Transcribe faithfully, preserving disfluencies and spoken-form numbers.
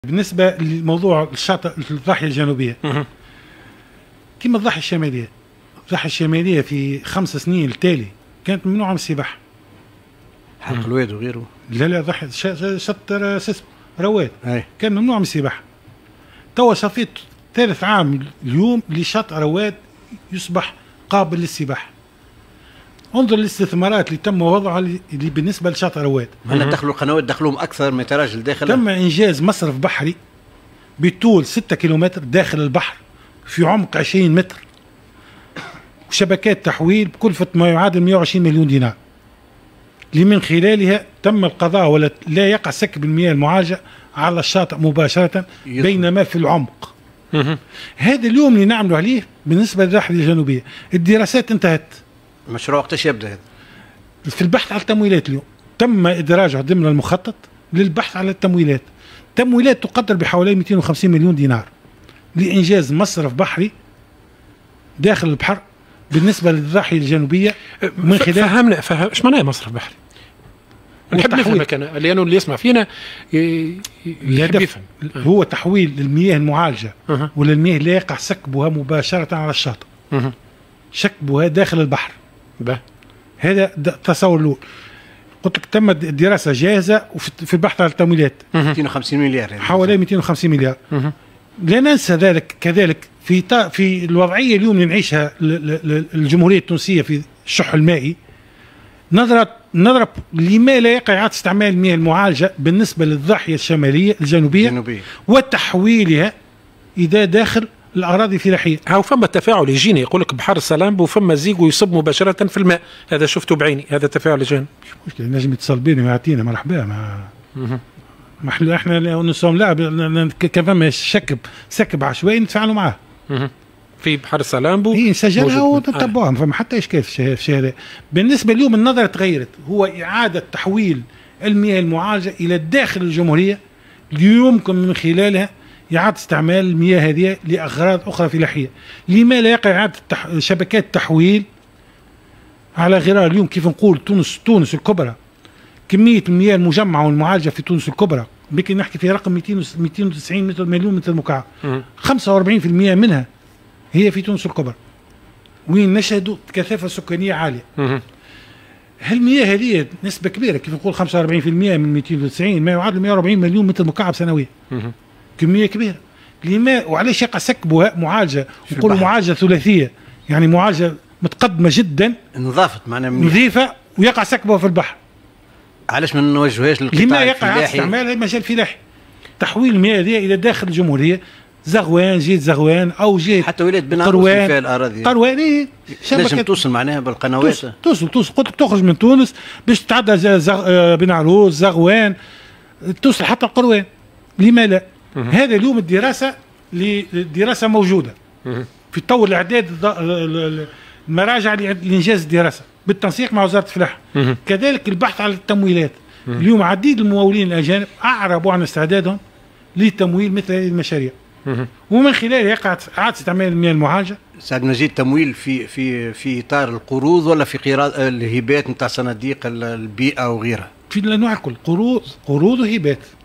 بالنسبة لموضوع الشاطئ الضاحية الجنوبية كما الضاحية الشمالية، الضاحية الشمالية في خمس سنين التالي كانت ممنوعة من السباحة. حق الواد وغيره. لا لا ضاحية شط سسم رواد أي. كان ممنوع من السباحة. توا صفيت ثالث عام اليوم لشط رواد يصبح قابل للسباحة. انظر الاستثمارات اللي تم وضعها اللي بالنسبة لشط رواد. هلا دخلوا القنوات دخلوهم أكثر من تراجل داخل. تم إنجاز مصرف بحري بطول ستة كيلومتر داخل البحر في عمق عشرين متر، وشبكات تحويل بكلفة ما يعادل مئة وعشرين مليون دينار، اللي من خلالها تم القضاء ولا لا يقع سكب المياه المعالجة على الشاطئ مباشرة بينما في العمق. هذا اليوم اللي نعملوا عليه بالنسبة للضاحية الجنوبية. الدراسات انتهت. المشروع وقتاش يبدأ هذا؟ في البحث على التمويلات اليوم تم إدراجه ضمن المخطط للبحث على التمويلات. تمويلات تقدر بحوالي مئتين وخمسين مليون دينار لإنجاز مصرف بحري داخل البحر بالنسبة للضاحية الجنوبية. من خلال فهمنا فهم ايش معناه مصرف بحري؟ نحب نفهمك انا لانه اللي يسمع فينا يحب يفهم. هو تحويل المياه المعالجة أه. ولا المياه لا يقع سكبها مباشرة على الشاطئ، أه. سكبها داخل البحر. به. هذا تصور الأول. قلت لك تم الدراسة جاهزة وفي البحث على التمويلات مئتين وخمسين مليار حوالي مئتين وخمسين مليار. أه. لا ننسى ذلك كذلك في في الوضعية اليوم اللي نعيشها الجمهورية التونسية في الشح المائي. نضرب نضرب لما لا يقع إعادة استعمال المياه المعالجة بالنسبة للضاحية الشمالية الجنوبية جنوبية. وتحويلها إذا داخل الأراضي الفلاحية. هاو فما تفاعل يجيني يقول لك بحر السلام وفما زيق ويصب مباشرة في الماء، هذا شفته بعيني، هذا تفاعل جاني. مش مشكلة نجم يتصل بينا ويعطينا مرحبا. ما ما احنا احنا نسوم لا كفما شكب سكب عشوائي نتفاعلوا معاه. في بحر السلامبو هي نسجلها ونتبعوها. آه. فما حتى اشكال في الشهاده. بالنسبه اليوم النظره تغيرت، هو اعاده تحويل المياه المعالجه الى داخل الجمهوريه يمكن من خلالها اعاده استعمال المياه هذه لاغراض اخرى فلاحيه. لما لا يقع اعاده تح... شبكات تحويل على غرار اليوم كيف نقول تونس تونس الكبرى. كميه المياه المجمعه والمعالجه في تونس الكبرى يمكن نحكي في رقم مئتين وتسعين متر مليون متر مكعب، خمسة وأربعين بالمئة منها هي في تونس الكبرى وين نشهدوا كثافه سكانيه عاليه. هالمياه هذه نسبه كبيره كيف نقول خمسة وأربعين بالمئة من مئتين وتسعين ما يعادل مئة وأربعين مليون متر مكعب سنويا. كميه كبيره. لما وعلاش يقع سكبها معالجه؟ نقول معالجه ثلاثيه، يعني معالجه متقدمه جدا نظافه معناها نظيفه ويقع سكبها في البحر. علاش ما نوجهوهاش للقطاع لما يقع استعمالها مجال فلاحي. تحويل المياه هذه الى داخل الجمهوريه، زغوان جيت زغوان او جيت حتى ولايه بنعروس فيها الاراضي قروان. ايه شبكه توصل معناها بالقنوات توصل توصل, توصل. قلت تخرج من تونس باش تتعدى زغ... بنعروس زغوان توصل حتى القروان. لما لا؟ هذا اليوم الدراسه الدراسه موجوده في طور الاعداد المراجع لانجاز الدراسه بالتنسيق مع وزاره الفلاحه. كذلك البحث على التمويلات. اليوم عديد الممولين الاجانب اعربوا عن استعدادهم لتمويل مثل هذه المشاريع. ومن خلالها يقع اعاده استعمال المياه المعالجه. سعد مجيد تمويل في في في اطار القروض ولا في الهبات نتاع صناديق البيئه وغيرها؟ في الانواع الكل، قروض قروض وهبات.